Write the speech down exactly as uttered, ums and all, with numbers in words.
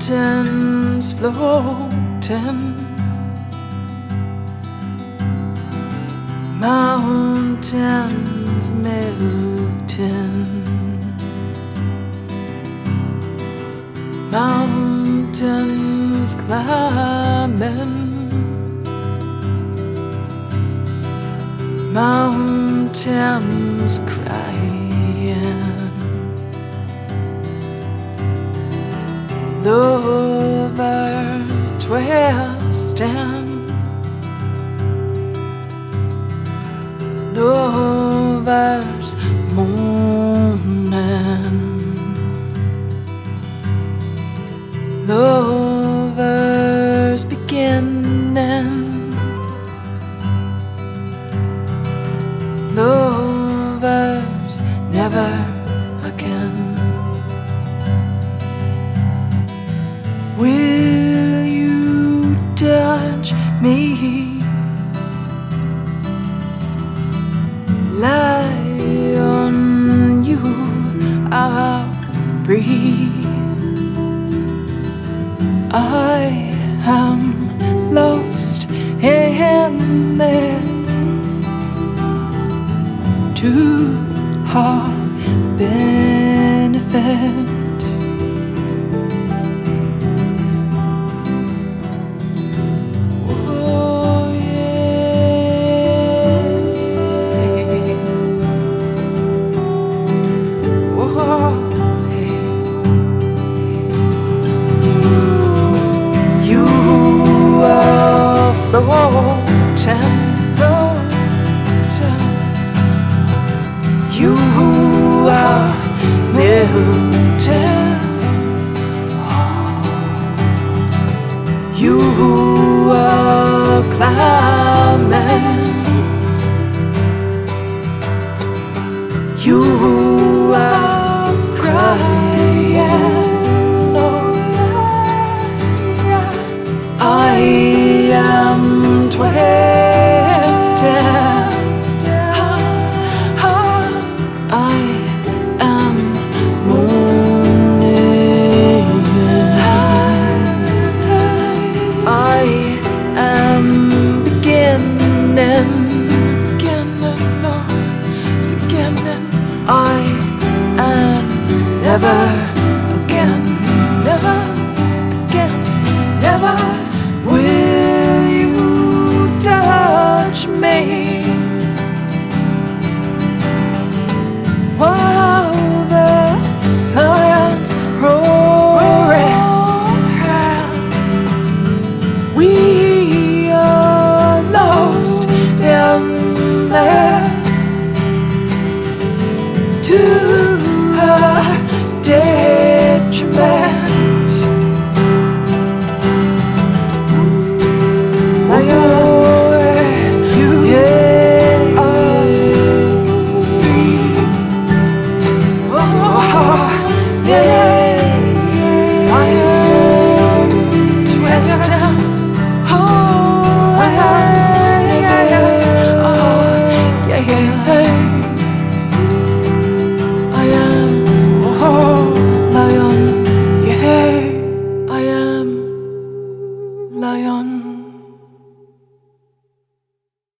mountains floating, mountains melting, mountains climbing, mountains crying, lovers twisting, lovers moaning, lovers beginning, lovers never again. Will you touch me? Lie on you, I'll breathe. I am lost in this to our benefit. Floating, floating, you are melting, you are climbing, you are crying. I am twisted. I am moaning. I am beginning, beginning, no, beginning. I am never again, never again, never. Will you touch me? While the lions roaring, we are lost in this to her detriment. I